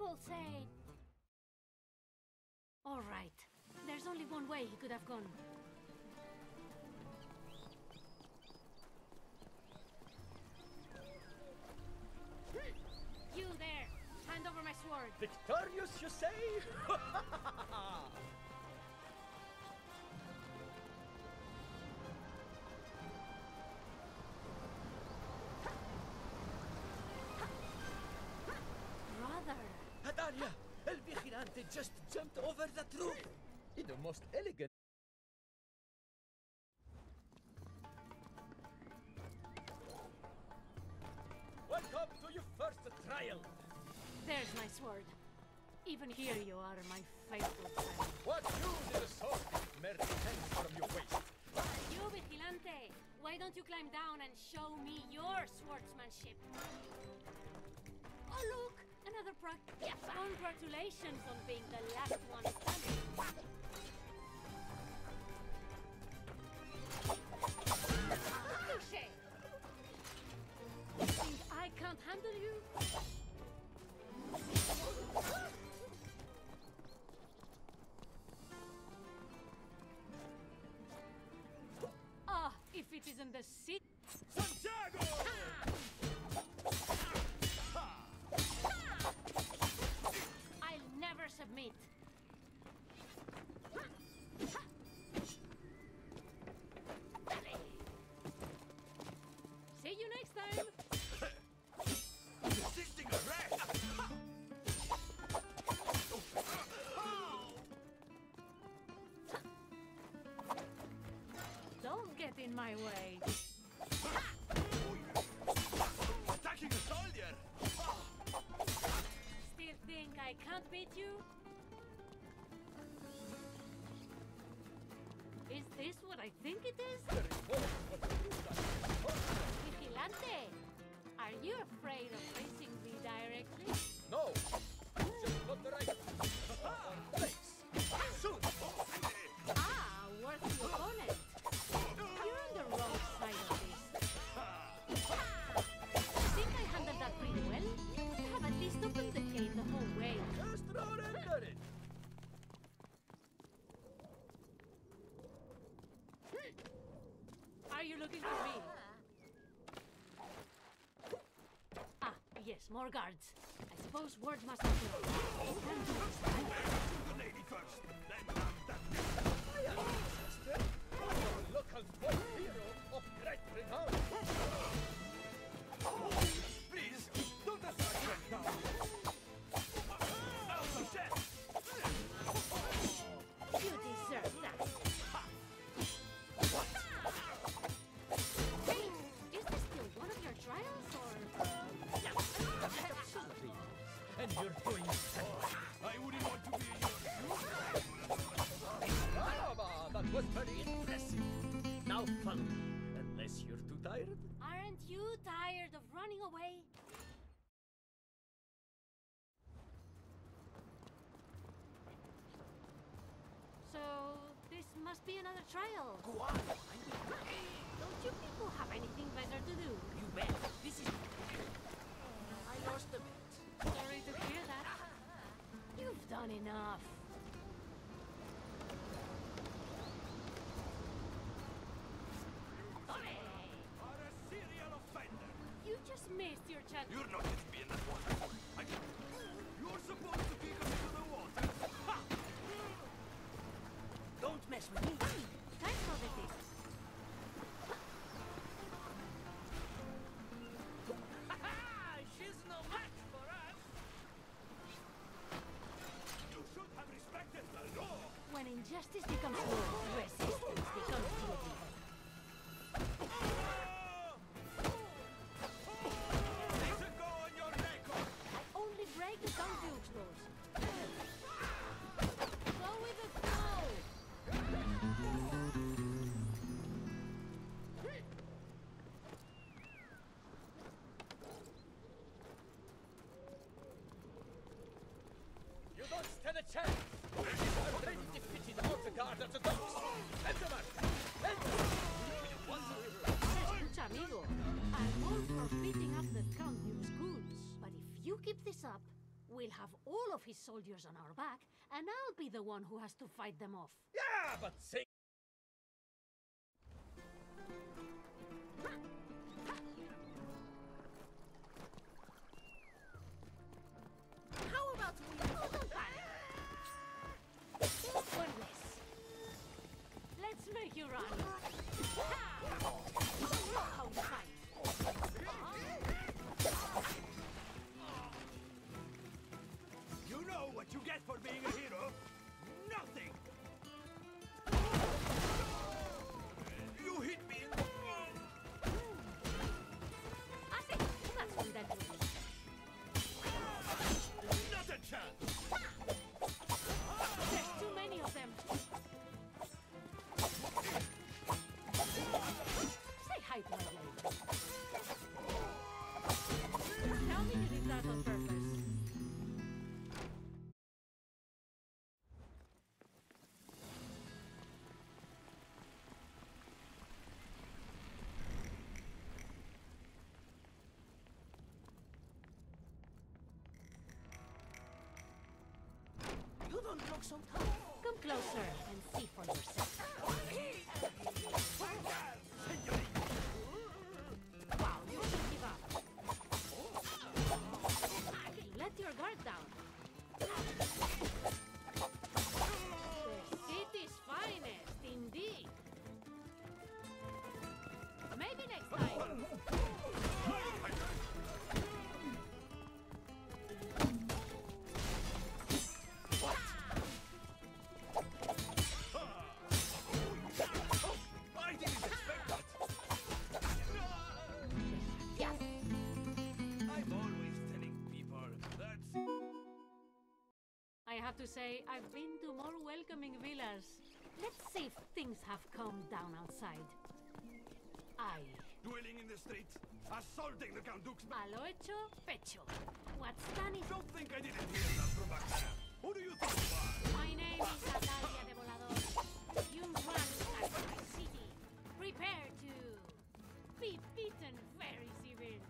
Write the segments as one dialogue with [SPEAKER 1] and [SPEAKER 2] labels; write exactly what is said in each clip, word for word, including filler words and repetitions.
[SPEAKER 1] will say... All right. There's only one way he could have gone. You there! Hand over my sword!
[SPEAKER 2] Victorious, you say?
[SPEAKER 1] Brother!
[SPEAKER 2] Adalia, El Vigilante just jumped over the troop in the most elegant. Welcome to your first trial.
[SPEAKER 1] There's my sword. Even here you are, my faithful friend.
[SPEAKER 2] What use is a sword if it merely hangs from your waist?
[SPEAKER 1] You, Vigilante! Why don't you climb down and show me your swordsmanship? Oh, look! Another prog... Congratulations on being the last one standing. Touché! You think I can't handle you? Ah, if it isn't the city...
[SPEAKER 2] Santiago!
[SPEAKER 1] I'll never submit. See you next time.
[SPEAKER 2] Resisting arrest!
[SPEAKER 1] Don't get in my way.
[SPEAKER 2] Attacking a soldier!
[SPEAKER 1] Still think I can't beat you? Is this what I think it is? Vigilante! Are you afraid of facing me directly?
[SPEAKER 2] No! Just got the right place! Shoot!
[SPEAKER 1] Ah, worthy opponent! You're on the wrong side of this. I think I handled that pretty well. I have at least opened the gate the whole way.
[SPEAKER 2] Just run and get it!
[SPEAKER 1] Are you looking for me? Ah, yes, more guards. I suppose words must have flown. You can do this, right?
[SPEAKER 2] The lady first, then I'm that. I am Chester, a local folk hero of great renown. Please, don't attack right now. Out of death!
[SPEAKER 1] You deserve that. Hey, is this still one of your trials, or...?
[SPEAKER 2] Absolutely. And you're doing so. I wouldn't want to be your... Brava! That was very impressive. Now follow me, unless you're too tired.
[SPEAKER 1] Aren't you tired of running away? So, this must be another trial.
[SPEAKER 2] Go on.
[SPEAKER 1] Don't you people have anything better to do?
[SPEAKER 2] You bet. This is... I lost a bit.
[SPEAKER 1] Sorry to hear that. You've done enough.
[SPEAKER 2] Are a serial offender.
[SPEAKER 1] You just missed your chance.
[SPEAKER 2] You're not going to be in that water. I... You're supposed to kick us into the water. Ha! Don't mess with me.
[SPEAKER 1] Thanks for the tip.
[SPEAKER 2] She's no match for us. You should have respected the law.
[SPEAKER 1] When injustice becomes law, resistance becomes duty.
[SPEAKER 2] Let it go on your record.
[SPEAKER 1] I only break the tongue tubes, those. Go with the flow.
[SPEAKER 2] You don't stand a chance. I've already defeated all the guards at the docks. Enter, man. Enter.
[SPEAKER 1] Escucha, amigo. I'm all for beating up the Count News goods, but if you keep this up, We'll have all of his soldiers on our back, and I'll be the one who has to fight them off.
[SPEAKER 2] Yeah, but say.
[SPEAKER 1] How about we... Oh, don't panic. One less. Let's make you run. Ha! You know how you fight.
[SPEAKER 2] You know what you get for being a hero? Nothing! You hit me in the...
[SPEAKER 1] I see. That's one that will.
[SPEAKER 2] Not a chance!
[SPEAKER 1] There's too many of them. Say hi to my lady. Tell me you did that on purpose.
[SPEAKER 2] You don't look so tough.
[SPEAKER 1] Come closer and see for yourself. Wow, you should give up. Let your guard down. The city's finest, indeed. Maybe next time.
[SPEAKER 2] I didn't expect that.
[SPEAKER 1] Yeah.
[SPEAKER 2] I'm always telling people that...
[SPEAKER 1] I have to say, I've been to more welcoming villas. Let's see if things have calmed down outside. Aye.
[SPEAKER 2] Dueling in the streets, assaulting the Count Duke's...
[SPEAKER 1] A lo hecho, pecho. What's done is...
[SPEAKER 2] Don't think I didn't hear that from back there. Who do you think you are?
[SPEAKER 1] My name is Atalia de Volador. You run inside my city. Prepare to be beaten very severely.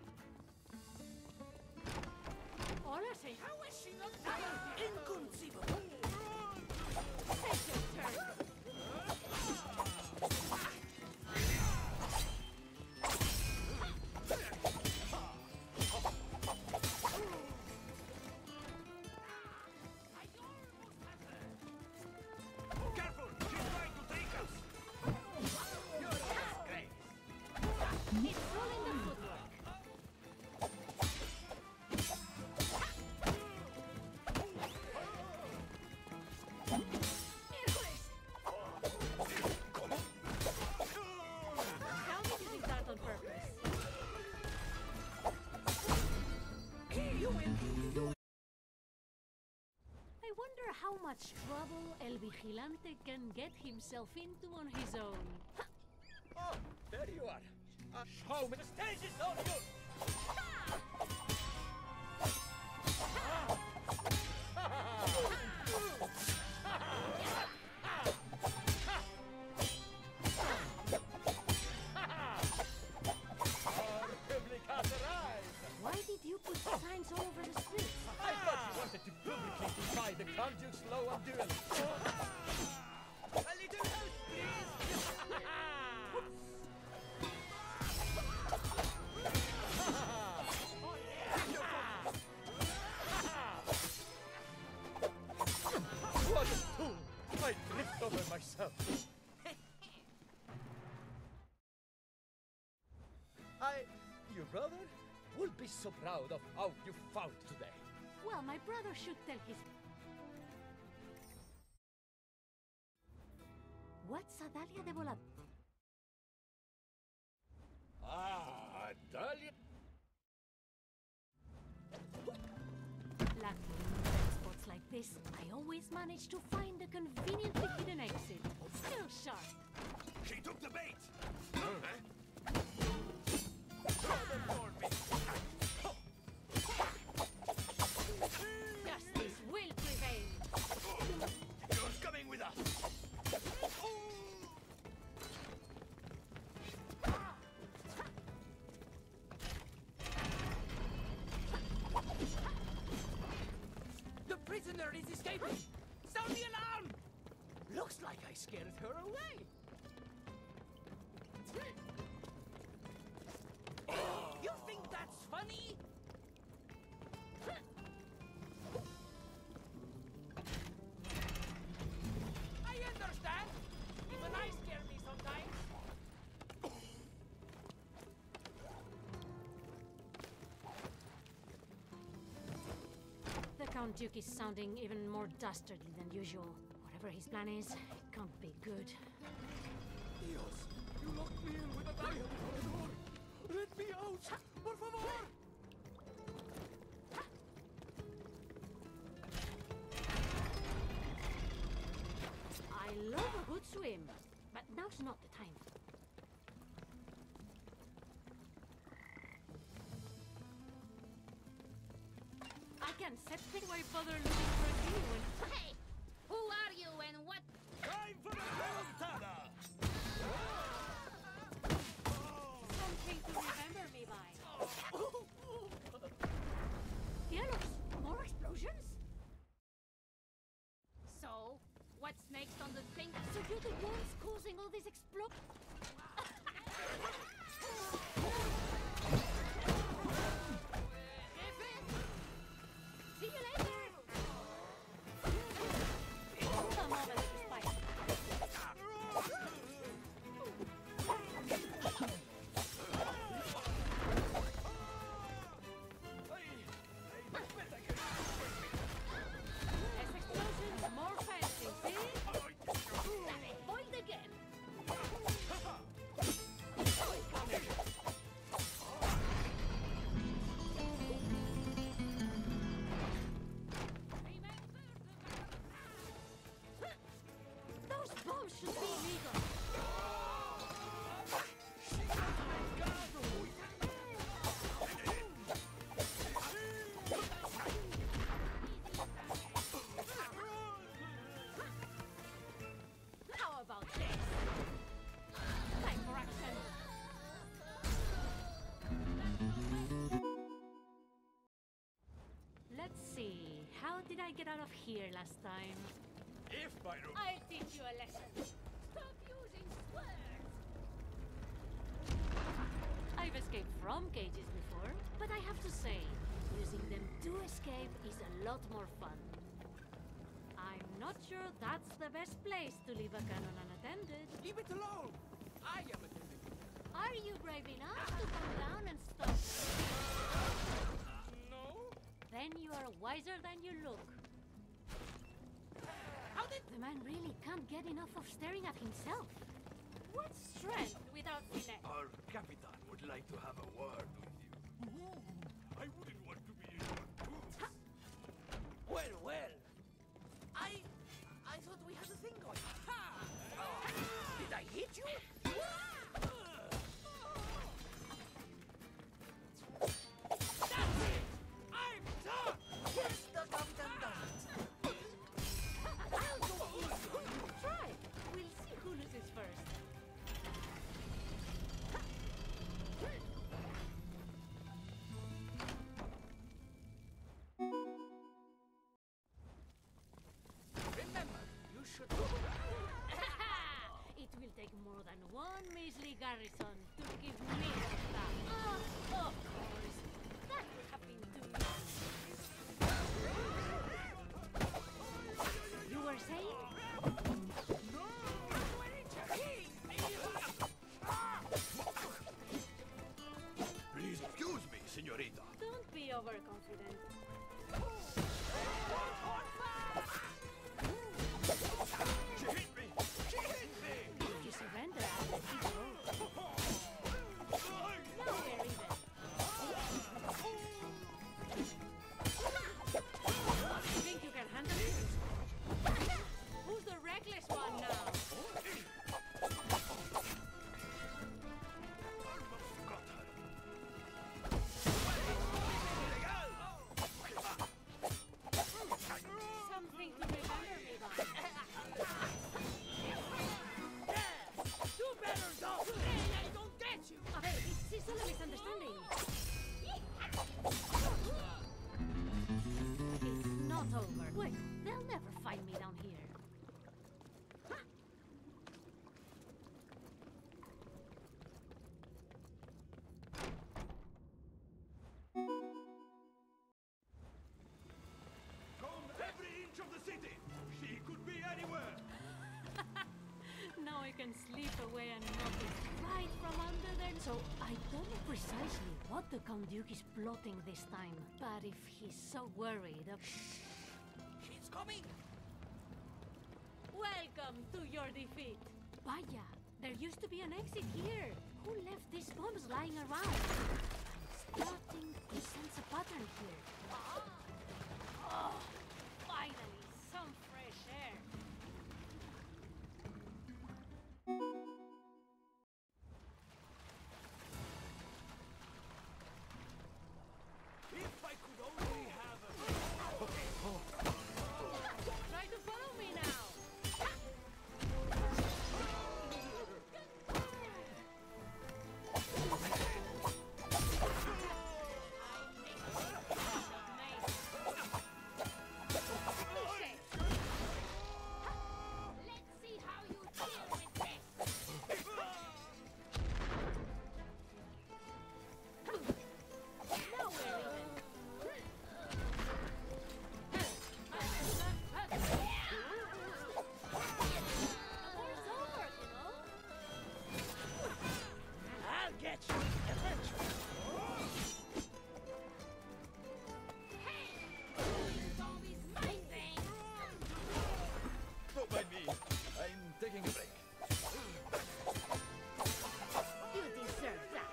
[SPEAKER 1] Hola, señor.
[SPEAKER 2] How is she not dying? Inconceivable!
[SPEAKER 1] Take your turn.
[SPEAKER 2] Careful! She's trying to take us! You're a disgrace!
[SPEAKER 1] It's all in the footwork. Tell me you did that on purpose.
[SPEAKER 2] You win!
[SPEAKER 1] I wonder how much trouble El Vigilante can get himself into on his own.
[SPEAKER 2] Oh, there you are. Uh, show me. The stage is all yours. Our public has arrived.
[SPEAKER 1] Why did you put signs all over the streets?
[SPEAKER 2] I thought you wanted to publicly defy the Count Duke's law on duel. A little help, please. What a fool! I tripped over myself. I, your brother, will be so proud of how you fought today.
[SPEAKER 1] Well, my brother should tell his... What's Adalia de Volador?
[SPEAKER 2] Ah, Dahlia.
[SPEAKER 1] Luckily, in bad spots like this, I always manage to find a conveniently hidden exit. Still sharp.
[SPEAKER 2] She took the bait.
[SPEAKER 1] Justice will prevail.
[SPEAKER 2] You're coming with us. escaping! Sound the alarm! Looks like I scared her away. You think that's funny? I understand. Even I scare me sometimes.
[SPEAKER 1] The Count Duke is sounding even more dastardly than usual. Whatever his plan is, it can't be good.
[SPEAKER 2] Dios, you locked me in with a dial corredor. Let me out, por favor.
[SPEAKER 1] I love a good swim, but now's not the time. I can set things. Why bother looking for a genuine?
[SPEAKER 3] Hey! Who are you and what?
[SPEAKER 2] Time for a remontada.
[SPEAKER 1] Something to remember me by. Cielos, more explosions?
[SPEAKER 3] So, what's next on the thing?
[SPEAKER 1] So you're the ones causing all these explosions? See you later! Hold on, moment, Spike. Less explosions, more fencing, see?
[SPEAKER 3] Foiled again!
[SPEAKER 1] Those bombs should be illegal. How about this? Time for action. Let's see. How did I get out of here last time?
[SPEAKER 2] If I don't...
[SPEAKER 1] I'll teach you a lesson.
[SPEAKER 3] Stop using swears!
[SPEAKER 1] I've escaped from cages before, but I have to say, using them to escape is a lot more fun. I'm not sure that's the best place to leave a cannon unattended.
[SPEAKER 2] Leave it alone. I am attending.
[SPEAKER 1] Are you brave enough to come down and stop?
[SPEAKER 2] No?
[SPEAKER 1] Then you are wiser than you look.
[SPEAKER 2] How did...
[SPEAKER 1] The man really can't get enough of staring at himself. What strength without finesse?
[SPEAKER 4] Our Capitan would like to have a word with you.
[SPEAKER 2] I wouldn't want to be in your boots. Well, well. I... I thought we had a thing going. Ha! Did I hit you? That's it! I'm done! Yes, the Capitan does it.
[SPEAKER 1] I'll go easy on you. Try. We'll see who loses first.
[SPEAKER 2] Remember, you should...
[SPEAKER 1] It will take more than one measly garrison to give me the stuff. Oh, of course. That would have been too easy. You were saying?
[SPEAKER 4] Please excuse me, señorita.
[SPEAKER 1] Don't be overconfident.
[SPEAKER 4] She hit me! She hit me!
[SPEAKER 1] If you surrender, I'll let you go. Now we're even. You think you can handle it? Who's the reckless one now?
[SPEAKER 4] Almost got her.
[SPEAKER 1] precisely what the Count Duke is plotting this time. But if he's so worried ab-
[SPEAKER 2] She's coming!
[SPEAKER 1] Welcome to your defeat! Vaya, there used to be an exit here. Who left these bombs lying around? I'm starting to sense a pattern here. Oh, finally, some fresh air.
[SPEAKER 2] If I could only have a...
[SPEAKER 1] Try to follow me now.
[SPEAKER 3] Let's see how you deal with this.
[SPEAKER 1] Now we're even. The war's over, you know?
[SPEAKER 2] I'll get you eventually.
[SPEAKER 3] Hey! Zombies, my thing!
[SPEAKER 4] Don't mind me. I'm taking a break.
[SPEAKER 1] You deserve that.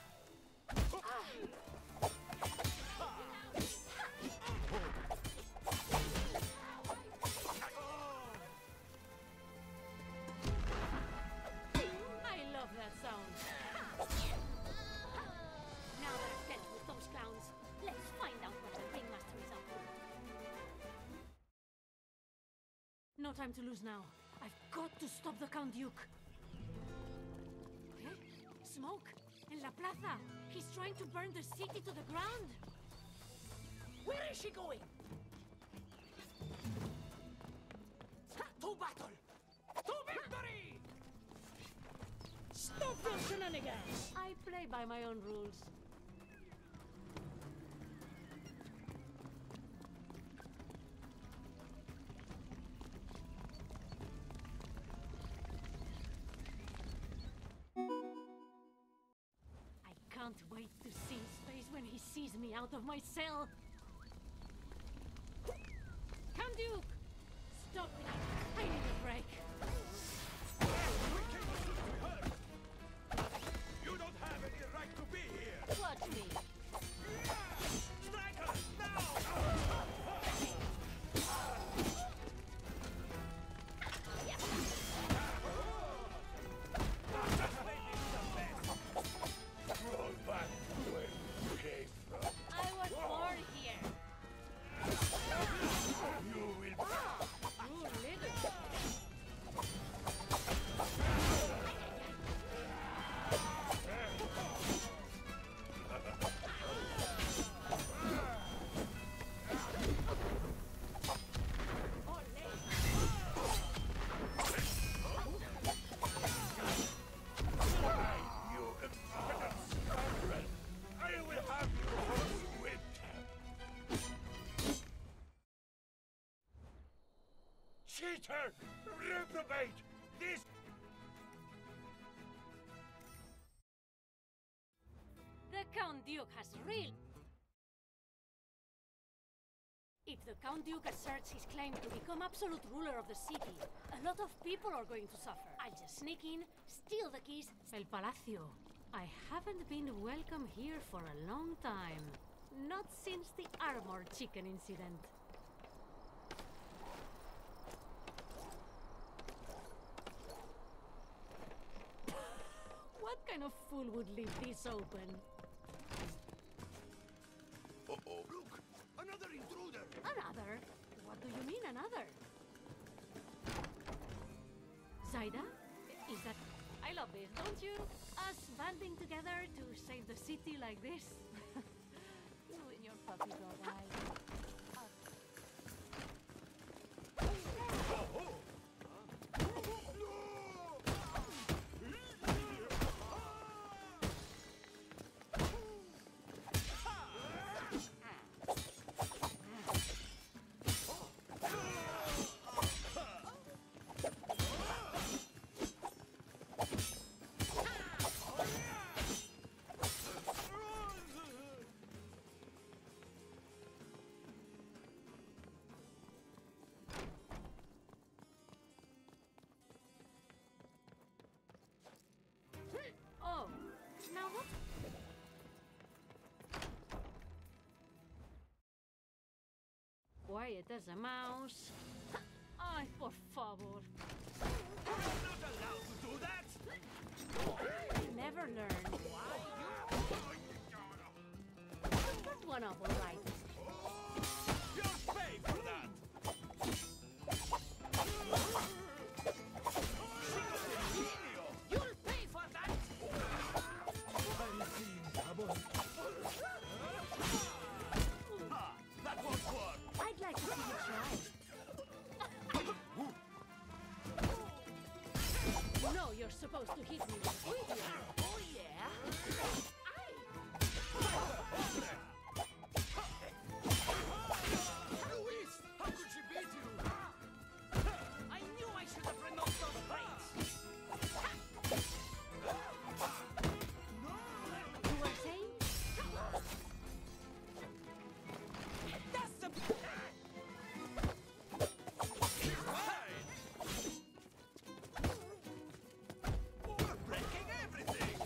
[SPEAKER 1] I love that sound. Now that I've dealt with those clowns, let's find out what the Ringmaster is up to. No time to lose now. I've got to stop the Count Duke. Eh? Smoke! In La Plaza! He's trying to burn the city to the ground!
[SPEAKER 2] Where is she going? To battle! To victory!
[SPEAKER 1] Stop those shenanigans! I play by my own rules. I can't wait to see his face when he sees me out of my cell. Count Duke! Stop it! I need a break.
[SPEAKER 4] You don't have any right to be here.
[SPEAKER 1] Watch me.
[SPEAKER 4] Strike her now! Roll back where you came from.
[SPEAKER 1] I was born here.
[SPEAKER 4] You will
[SPEAKER 1] You little.
[SPEAKER 4] you impudent scoundrel. I will have you horsewhipped. Cheater! Reprobate! This...
[SPEAKER 1] The Count Duke has real. If the Count Duke asserts his claim to become absolute ruler of the city, a lot of people are going to suffer. I'll just sneak in, steal the keys. El Palacio. I haven't been welcome here for a long time. Not since the armored chicken incident. What kind of fool would leave this open?
[SPEAKER 4] Uh-oh. Look! Another intruder!
[SPEAKER 1] Another? What do you mean, another? Zaida? Is that... I love this, don't you? Us banding together to save the city like this. You and your puppy dog eyes. Quiet as a mouse. Ay, por favor.
[SPEAKER 2] You're not allowed to do that!
[SPEAKER 1] Never learn. That one up, all right.
[SPEAKER 2] You'll pay for that! You'll pay for that!
[SPEAKER 4] I'm seeing trouble.
[SPEAKER 2] Ha! That won't work!
[SPEAKER 1] I'd like to see you try. No, you're supposed to hit me with it.
[SPEAKER 2] Oh yeah? Luis! How could she beat you? I knew I should have renounced those blades!
[SPEAKER 1] You were saying?
[SPEAKER 2] That's the... She's mine! We're breaking everything!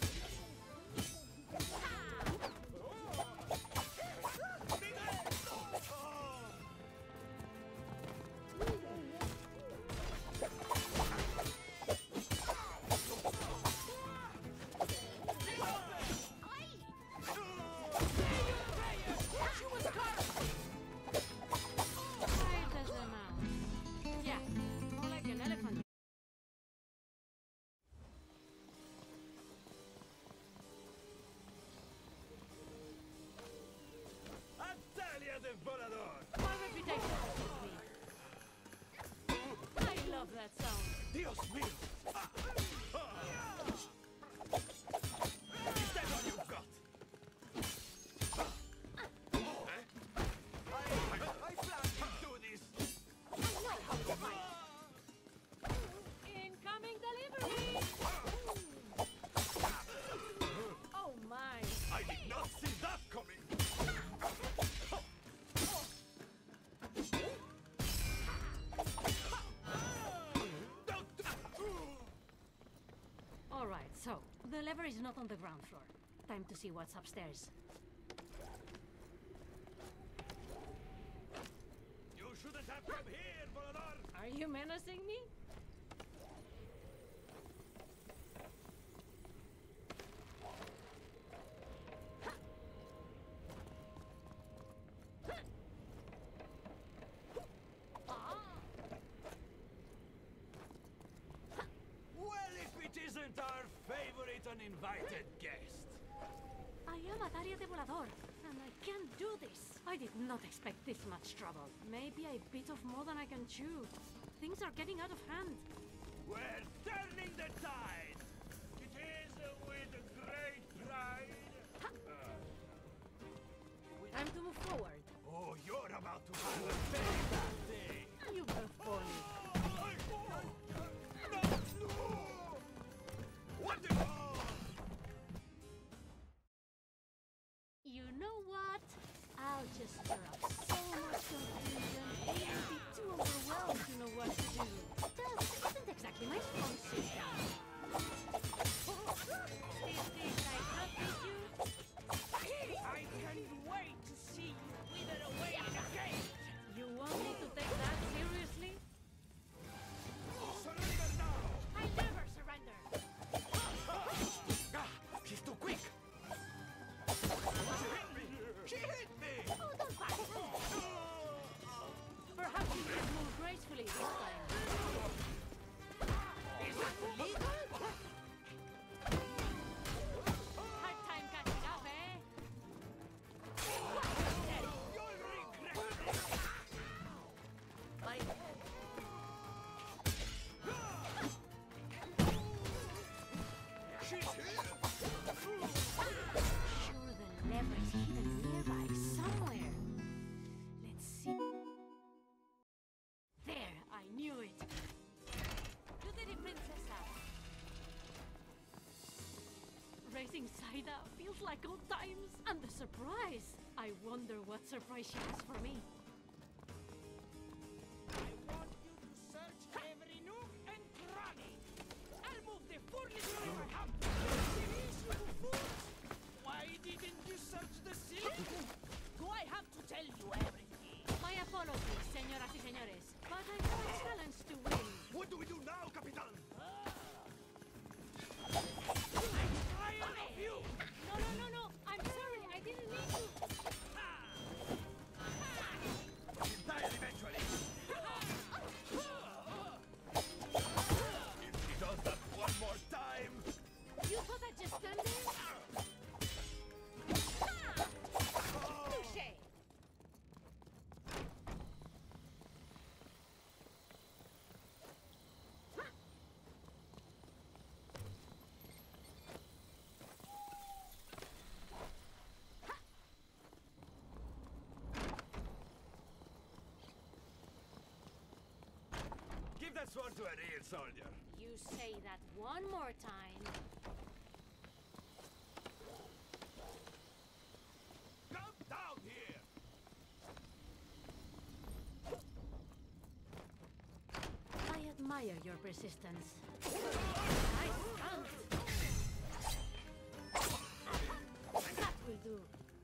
[SPEAKER 1] Quiet as a mouse. Yeah, more like an elephant.
[SPEAKER 4] Atalia de Volador!
[SPEAKER 1] My reputation precedes me. I love that sound.
[SPEAKER 2] Dios mío! Is that all you've got? I, I plan to do this!
[SPEAKER 1] Incoming delivery! Oh my!
[SPEAKER 4] I did not see that coming!
[SPEAKER 1] All right, so the lever is not on the ground floor. Time to see what's upstairs.
[SPEAKER 4] You shouldn't have come here, Volador!
[SPEAKER 1] Are you menacing me?
[SPEAKER 2] Well, if it isn't our favorite uninvited guest.
[SPEAKER 1] I am Atalia de Volador, and I can't do this. I did not expect this much trouble. Maybe I bit off more than I can chew. Things are getting out of hand.
[SPEAKER 4] We're turning the tide! It is with great pride.
[SPEAKER 1] Time to move forward.
[SPEAKER 4] Oh, you're about to have a very bad day!
[SPEAKER 1] You both bore me.
[SPEAKER 4] What the...
[SPEAKER 1] You know what? I'll just stir up so much confusion. You'll be too overwhelmed to know what to do. That isn't exactly my strong suit. Is this I can't beat you?
[SPEAKER 2] I can't wait to see you wither away in a cage!
[SPEAKER 1] You want me to take that seriously?
[SPEAKER 4] Surrender now!
[SPEAKER 1] I never surrender.
[SPEAKER 2] Ah, she's too quick! She hit me! She hit me!
[SPEAKER 1] Oh, don't fight. Perhaps you should move gracefully this time.
[SPEAKER 2] Is that legal?
[SPEAKER 1] Hard time catching up, eh?
[SPEAKER 2] You'll regret this!
[SPEAKER 1] My
[SPEAKER 2] She's here!
[SPEAKER 1] Sure, the lever is hidden nearby somewhere. Let's see. There, I knew it. You did it, Princessa. Racing Saida feels like old times. And the surprise. I wonder what surprise she has for me.
[SPEAKER 2] I want you to search every nook and cranny! I'll move the furniture in my house! Finish, you fools! Why didn't you search the ceiling? Do I have to tell you everything?
[SPEAKER 1] My apologies, Senor
[SPEAKER 4] Give that sword to a real soldier.
[SPEAKER 1] You say that one more time.
[SPEAKER 4] Come down here!
[SPEAKER 1] I admire your persistence. Nice stunt. That will do.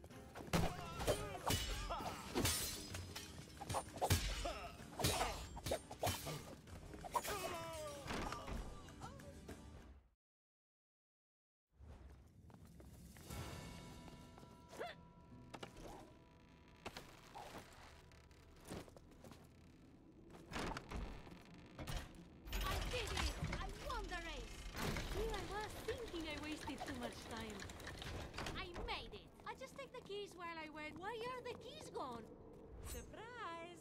[SPEAKER 1] While I wait, why are the keys gone? Surprise!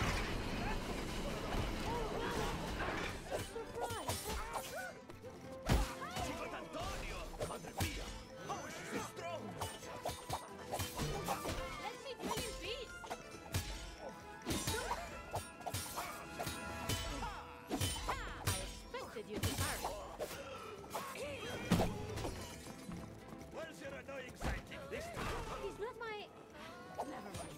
[SPEAKER 1] Surprise!
[SPEAKER 4] She got Antonio! Madre mia! How is she so strong?
[SPEAKER 1] Let me be in peace! I expected you to parry.
[SPEAKER 4] Where's your annoying sidekick this time?
[SPEAKER 1] He's not my... Never mind.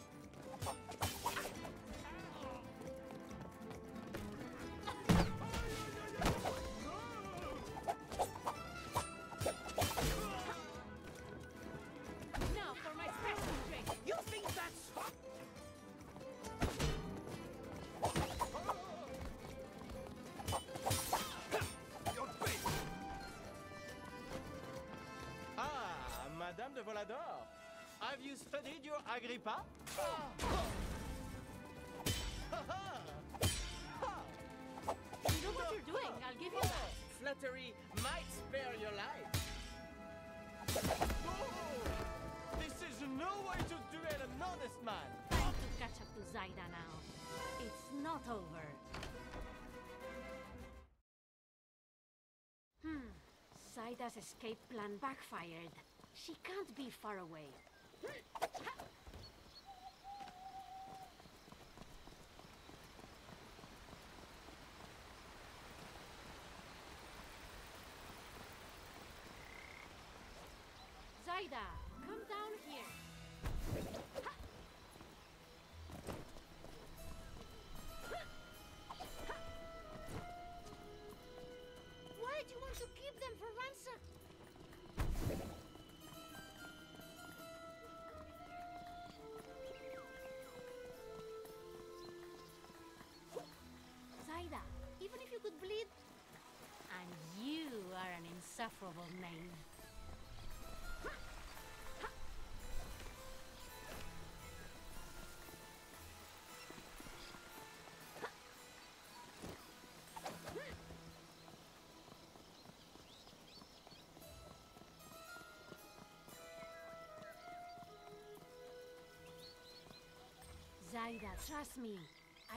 [SPEAKER 1] Now for my special trick.
[SPEAKER 4] You think that's fun? Your face!
[SPEAKER 5] Ah, Madame de Volador. Have you studied your Agrippa?
[SPEAKER 1] You know what you're doing. I'll give you that.
[SPEAKER 5] Flattery might spare your life. This is no way to duel an honest man.
[SPEAKER 1] Time to catch up to Zaida now. It's not over. Hmm. Zaida's escape plan backfired. She can't be far away. Zaida, come down here. Why do you want to keep them for ransom? Zaida, even if you could bleed, and you are an insufferable name. Zaida, trust me. I...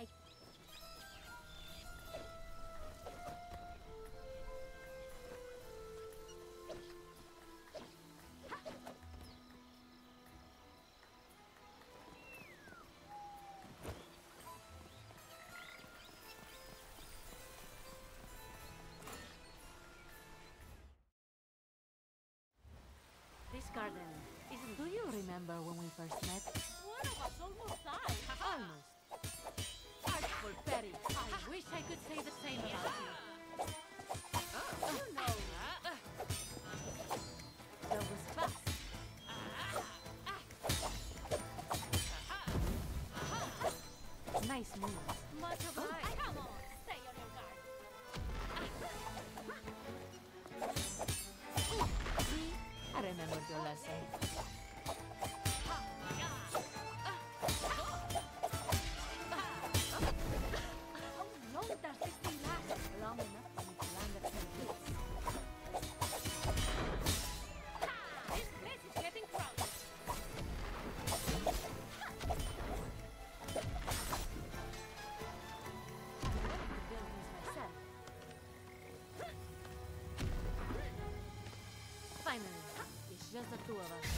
[SPEAKER 1] This garden isn't... Do you remember when we first met? One of us almost died. Almost. Artful Betty. I wish I could say the same about you. You know. That was fast. Nice move. Much obliged. Come on, stay on your guard. See? I remembered your lesson. How long does this thing last? Long enough for me to land a few hits. This place is getting crowded. I wanted to build this myself. Finally, it's just the two of us.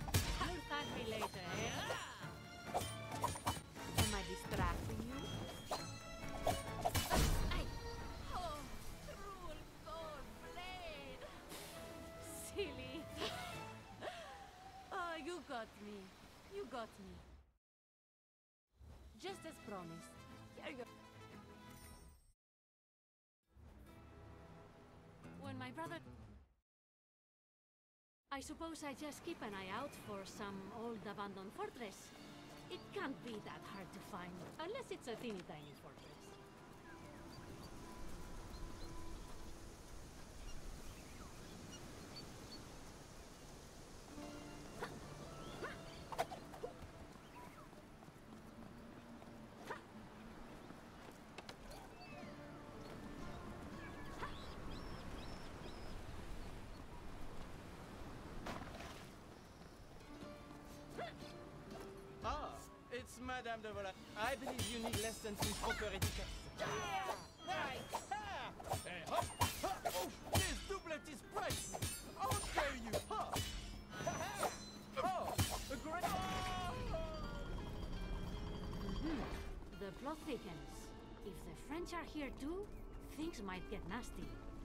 [SPEAKER 1] You'll thank me later, eh? Am I distracting you? got me. Just as promised. Here you go. When my brother... I suppose I just keep an eye out for some old abandoned fortress. It can't be that hard to find, unless it's a teeny tiny fortress.
[SPEAKER 5] It's Madame de Volador. I believe you need lessons in proper etiquette. Yeah! Right! Ha! Hey, hop! Ha! Oh, this doublet is priceless! How dare you! Ha! Ha! Oh! A great... Oh!
[SPEAKER 1] Mm-hmm. The plot thickens. If the French are here too, things might get nasty.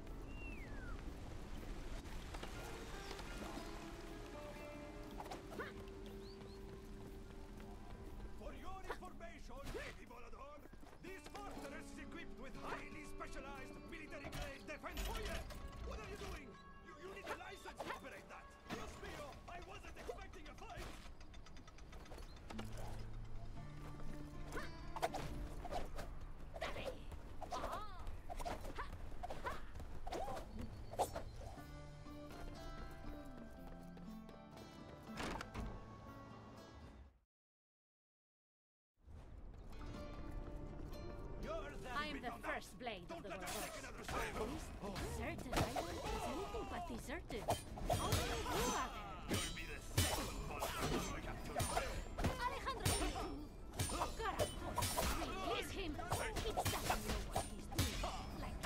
[SPEAKER 1] I'm the first blade of the world. This deserted island is anything but deserted. How do you do that?
[SPEAKER 4] You'll be the second monster I have to kill.
[SPEAKER 1] Alejandro, Caracol, release him. He doesn't know what he's doing. Like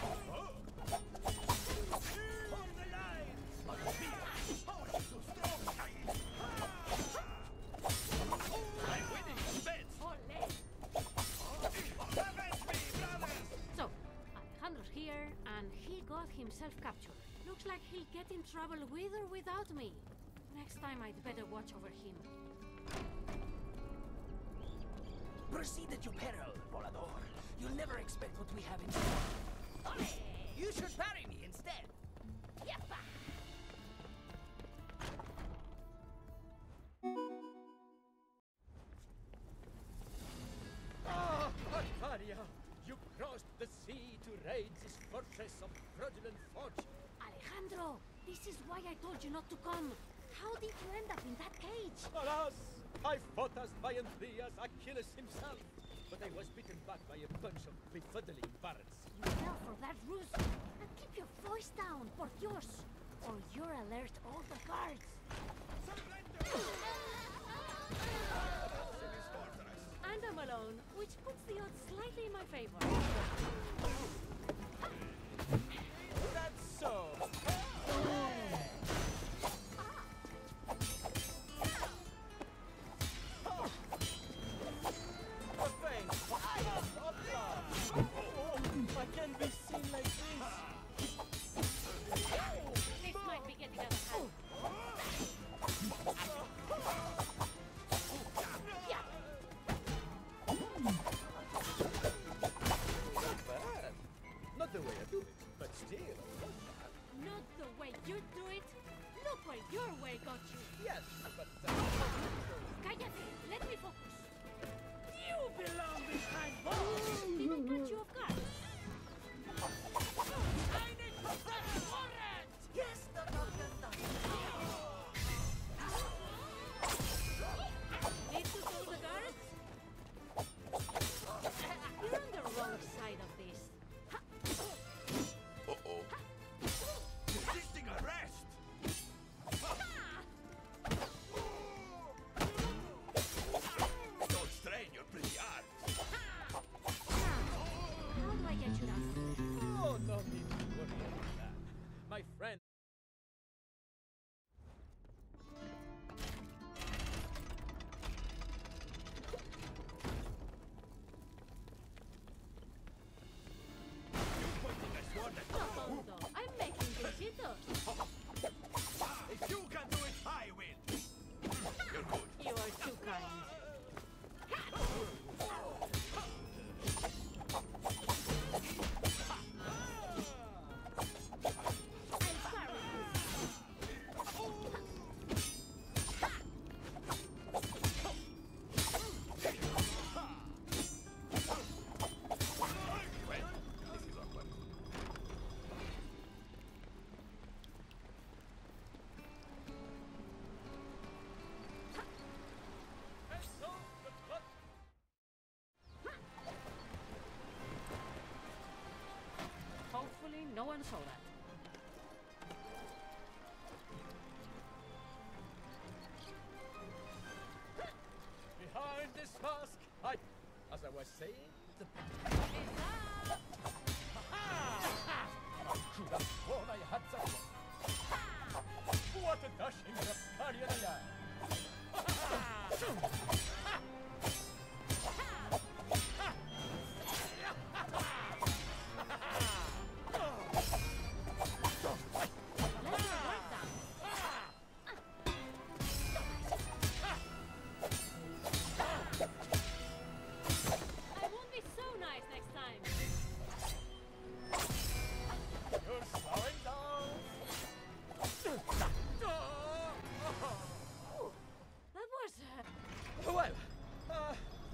[SPEAKER 4] On the line! How are you so strong, Cain? I'm winning, bet!
[SPEAKER 1] Ole.
[SPEAKER 4] Avenge me, brothers!
[SPEAKER 1] So, Alejandro's here, and he got himself captured. Looks like he'll get in trouble with or without me. Next time I'd better watch over him.
[SPEAKER 2] Proceed at your peril, Volador. You'll never expect what we have in store. Ole! You should parry me instead. Yappa! Ah, Arcadia! You crossed the sea to raid this fortress of fraudulent fortune.
[SPEAKER 1] Alejandro, this is why I told you not to come. How did you end up in that cage?
[SPEAKER 2] Alas! I fought as valiantly as Achilles himself, but I was beaten back by a bunch of befuddling bards.
[SPEAKER 1] You fell for that ruse. And keep your voice down, por Dios, or you'll alert all the guards. And I'm alone, which puts the odds slightly in my favor.
[SPEAKER 5] That's so! I can't be seen like this!
[SPEAKER 1] This might be getting out of hand.
[SPEAKER 2] Not bad. Not the way I do it, but still, not bad.
[SPEAKER 1] Not the way you do it. Look where your way got you.
[SPEAKER 2] Yes, but... Uh,
[SPEAKER 1] Cállate, let me focus.
[SPEAKER 3] You belong behind bars!
[SPEAKER 1] Did I catch you off guard?
[SPEAKER 3] I need to press a warrant!
[SPEAKER 2] yes, no, no, no, no.
[SPEAKER 1] Need to call the guards? You're on the wrong side of this.
[SPEAKER 4] Uh-oh. Resisting arrest! Don't strain your pretty arms.
[SPEAKER 1] kind. Hopefully no one saw that.
[SPEAKER 2] Behind this mask, I, as I was saying, the ha! I could have sworn I had that one. What a dashing Rastarian I am!
[SPEAKER 1] I won't be so nice next time.
[SPEAKER 2] You're slowing down.
[SPEAKER 1] That was... Uh...
[SPEAKER 2] Well, uh...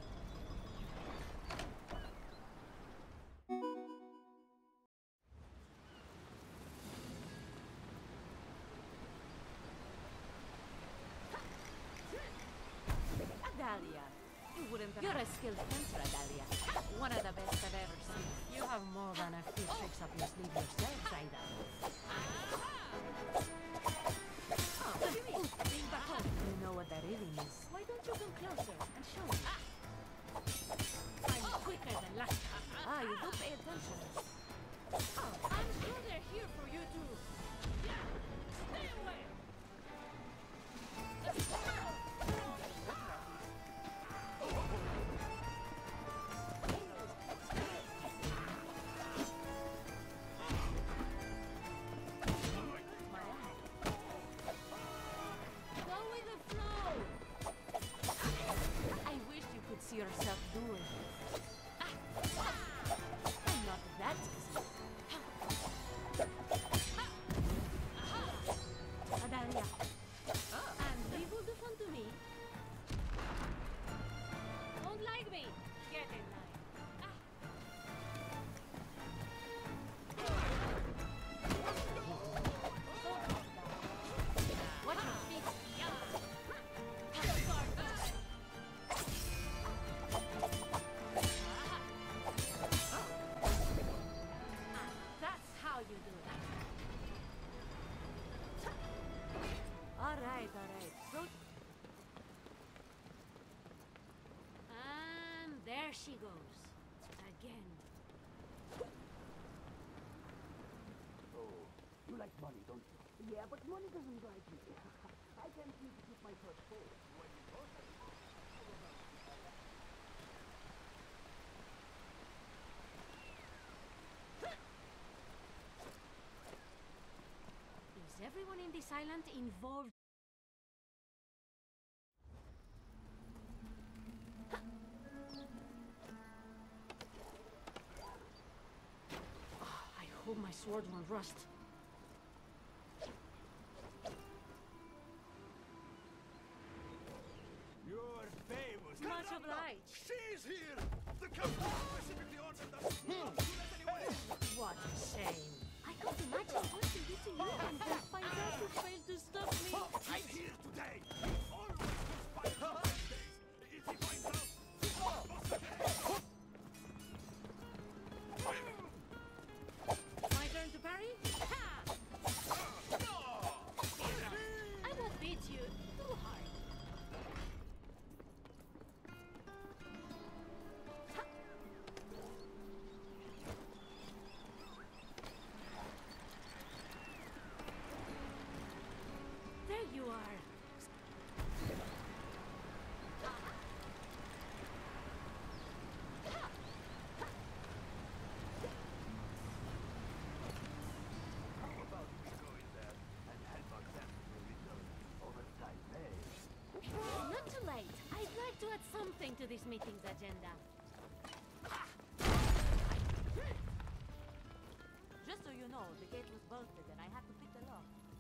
[SPEAKER 1] Adalia. You wouldn't have... You're a skilled fencer, Adalia. One of the best I've ever seen. You have more than a few tricks up your sleeve yourself, Zaida. Oh, what do you mean? Being back home. You know what that really means. Why don't you come closer and show me? I'm quicker than last time. Ah, you do pay attention. Oh, I'm sure they're here for you too. Yeah, stay away. Go with the flow. I wish you could see yourself do it. I'm not that easy. Adalia. And leave all the fun to me. Don't like me. Get in line. Watch your feet. That's how you do it. All right, all right. So, and there she goes again.
[SPEAKER 6] You like money, don't you? Yeah, but money doesn't drive me. I can't seem to keep my thoughts full.
[SPEAKER 1] Is everyone in this island involved? Ah, I hope my sword won't rust.
[SPEAKER 4] Your famous.
[SPEAKER 1] Much obliged.
[SPEAKER 4] She's here! The captain specifically ordered us not to let anyone in!
[SPEAKER 1] What a shame. I can't imagine what to do to you and then find out who failed to stop me.
[SPEAKER 4] I'm here today! He always conspires on Wednesdays! If he finds out, he won't bust the head!
[SPEAKER 1] My turn to parry? Ha! I won't beat you too hard. to this meeting's agenda.
[SPEAKER 7] Just so you know, the gate was bolted and I had to pick the lock.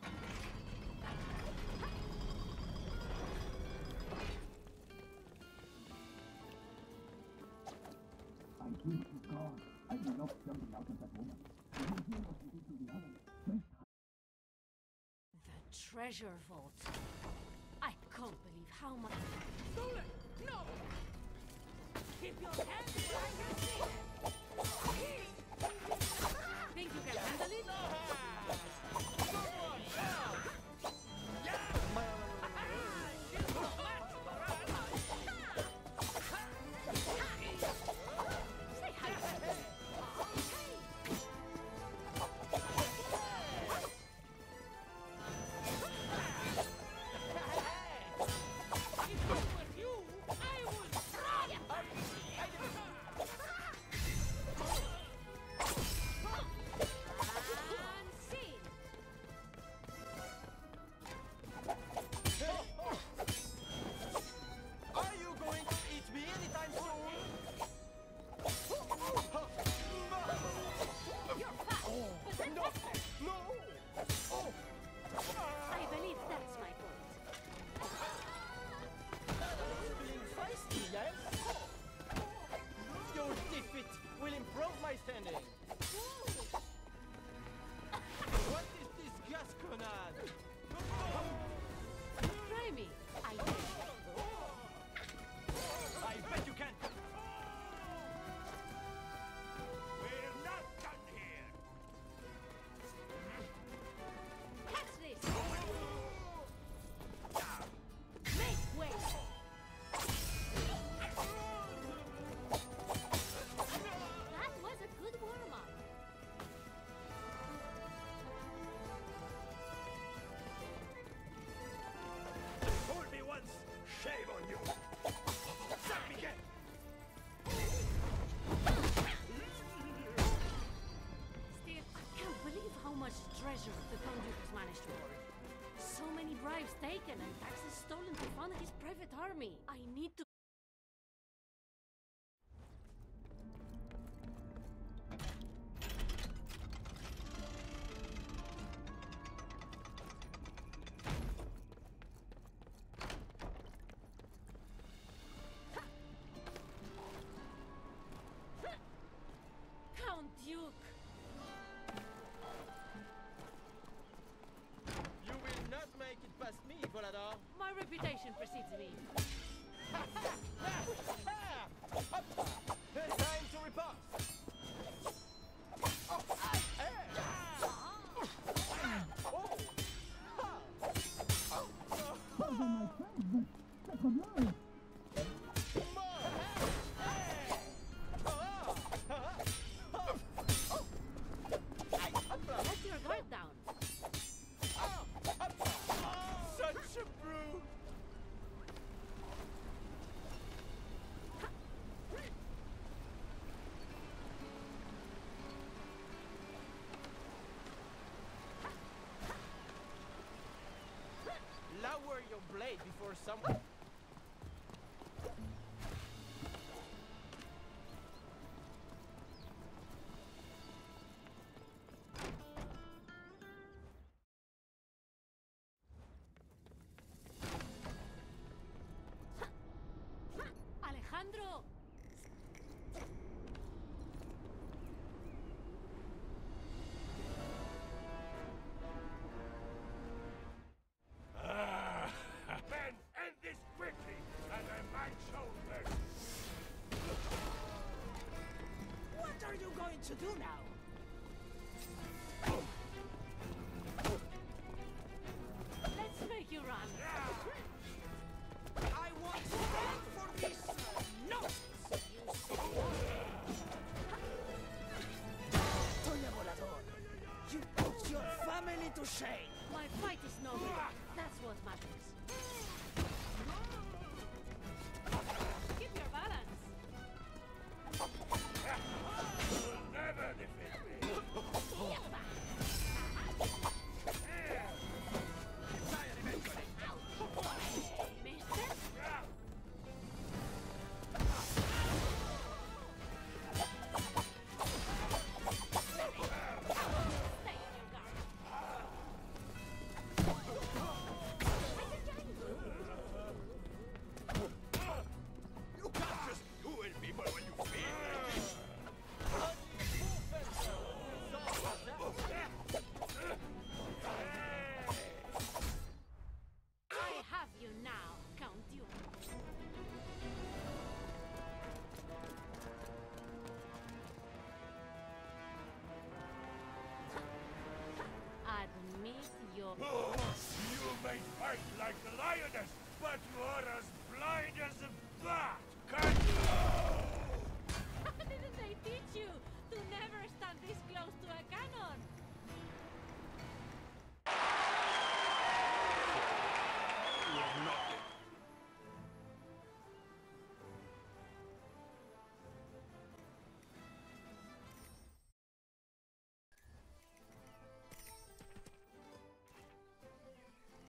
[SPEAKER 6] I swear to God, I will not jumping out of that woman. The whole thing was leading to the other. First,
[SPEAKER 1] The treasure vault. I can't believe how much...
[SPEAKER 3] Stolen! No! Keep your hands where I can see them!
[SPEAKER 1] Think you can handle it? Say hi to me.
[SPEAKER 3] If I were you, I would drop!
[SPEAKER 1] And scene.
[SPEAKER 5] Are you going to eat me anytime soon?
[SPEAKER 1] You're fat, but that's
[SPEAKER 5] No! No! Oh!
[SPEAKER 1] I believe that's my point.
[SPEAKER 5] Being feisty, yes? Your defeat will improve my standing. What is this gasconade?
[SPEAKER 1] Try me. I did.
[SPEAKER 5] I bet you can.
[SPEAKER 4] We're not done here.
[SPEAKER 1] Catch this. Make way. That was a good warm-up.
[SPEAKER 4] Fool me once, shame on you. Zap me again.
[SPEAKER 1] Still, I can't believe how much treasure the Conduke has managed to hoard. So many bribes taken and taxes stolen to fund his private army. I need to... Count Duke!
[SPEAKER 5] You will not make it past me, Volador.
[SPEAKER 1] My reputation precedes me.
[SPEAKER 5] Time to repose. Oh, ah, eh. Oh. Ha. Oh.
[SPEAKER 6] pardon my friend, but that's a lie.
[SPEAKER 1] Let your guard down.
[SPEAKER 5] Such a brute! Lower your blade before someone...
[SPEAKER 1] Alejandro!
[SPEAKER 4] Men, end this quickly, and I might show mercy.
[SPEAKER 3] What are you going to do now?
[SPEAKER 1] Let's make you run.
[SPEAKER 3] I want to stand for this uh, nonsense, you Toña Volador, you put your family to shame.
[SPEAKER 1] My fight is noble. That's what matters. Keep your balance.
[SPEAKER 4] You'll never defeat me.
[SPEAKER 1] Mister?
[SPEAKER 4] fight like the lioness, but you are as